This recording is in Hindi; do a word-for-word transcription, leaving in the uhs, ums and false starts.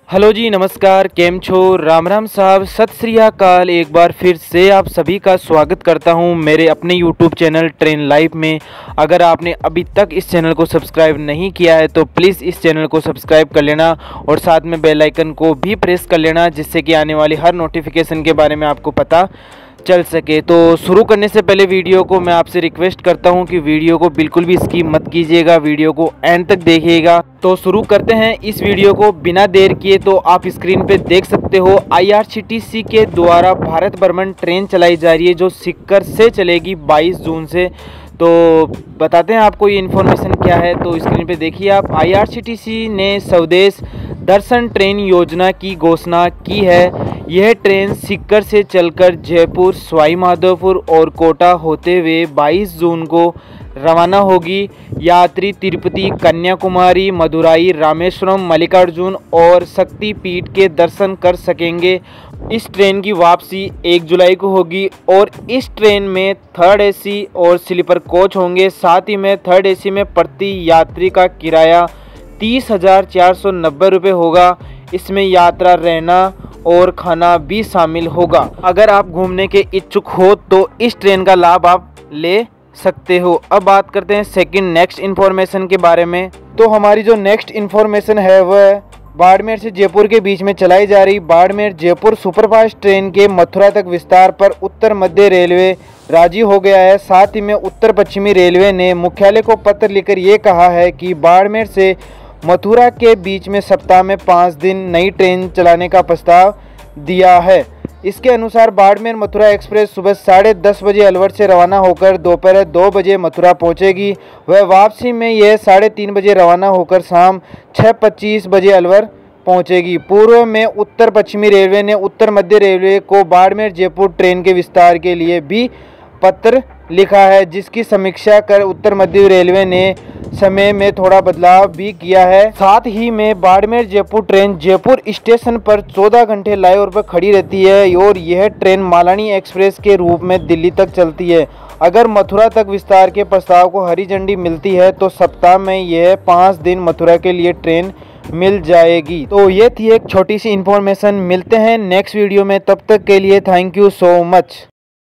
हेलो जी, नमस्कार। केम छो, राम राम साहब, सत श्री अकाल। एक बार फिर से आप सभी का स्वागत करता हूं मेरे अपने यूट्यूब चैनल ट्रेन लाइफ में। अगर आपने अभी तक इस चैनल को सब्सक्राइब नहीं किया है तो प्लीज़ इस चैनल को सब्सक्राइब कर लेना और साथ में बेल आइकन को भी प्रेस कर लेना, जिससे कि आने वाली हर नोटिफिकेशन के बारे में आपको पता चल सके। तो शुरू करने से पहले वीडियो को मैं आपसे रिक्वेस्ट करता हूं कि वीडियो को बिल्कुल भी स्किप मत कीजिएगा, वीडियो को एंड तक देखिएगा। तो शुरू करते हैं इस वीडियो को बिना देर किए। तो आप स्क्रीन पे देख सकते हो आईआरसीटीसी के द्वारा भारत भ्रमण ट्रेन चलाई जा रही है, जो सीकर से चलेगी बाईस जून से। तो बताते हैं आपको ये इन्फॉर्मेशन क्या है। तो स्क्रीन पे देखिए आप, आईआरसीटीसी ने स्वदेश दर्शन ट्रेन योजना की घोषणा की है। यह ट्रेन सीकर से चलकर जयपुर, सवाई माधोपुर और कोटा होते हुए बाईस जून को रवाना होगी। यात्री तिरुपति, कन्याकुमारी, मदुराई, रामेश्वरम, मल्लिकार्जुन और शक्तिपीठ के दर्शन कर सकेंगे। इस ट्रेन की वापसी एक जुलाई को होगी और इस ट्रेन में थर्ड एसी और स्लीपर कोच होंगे। साथ ही में थर्ड एसी में प्रति यात्री का किराया तीस हज़ार चार सौ नब्बे रुपये होगा। इसमें यात्रा, रहना और खाना भी शामिल होगा। अगर आप घूमने के इच्छुक हो तो इस ट्रेन का लाभ आप ले सकते हो। अब बात करते हैं सेकंड नेक्स्ट इन्फॉर्मेशन के बारे में। तो हमारी जो नेक्स्ट इन्फॉर्मेशन है वह बाड़मेर से जयपुर के बीच में चलाई जा रही बाड़मेर जयपुर सुपरफास्ट ट्रेन के मथुरा तक विस्तार पर उत्तर मध्य रेलवे राजी हो गया है। साथ ही में उत्तर पश्चिमी रेलवे ने मुख्यालय को पत्र लिखकर ये कहा है कि बाड़मेर से मथुरा के बीच में सप्ताह में पाँच दिन नई ट्रेन चलाने का प्रस्ताव दिया है। इसके अनुसार बाड़मेर मथुरा एक्सप्रेस सुबह साढ़े दस बजे अलवर से रवाना होकर दोपहर दो बजे मथुरा पहुंचेगी। वह वापसी में यह साढ़े तीन बजे रवाना होकर शाम छः पच्चीस बजे अलवर पहुंचेगी। पूर्व में उत्तर पश्चिमी रेलवे ने उत्तर मध्य रेलवे को बाड़मेर जयपुर ट्रेन के विस्तार के लिए भी पत्र लिखा है, जिसकी समीक्षा कर उत्तर मध्य रेलवे ने समय में थोड़ा बदलाव भी किया है। साथ ही में बाड़मेर जयपुर ट्रेन जयपुर स्टेशन पर चौदह घंटे लाइन पर खड़ी रहती है और यह ट्रेन मालानी एक्सप्रेस के रूप में दिल्ली तक चलती है। अगर मथुरा तक विस्तार के प्रस्ताव को हरी झंडी मिलती है तो सप्ताह में यह पाँच दिन मथुरा के लिए ट्रेन मिल जाएगी। तो ये थी एक छोटी सी इन्फॉर्मेशन। मिलते हैं नेक्स्ट वीडियो में, तब तक के लिए थैंक यू सो मच।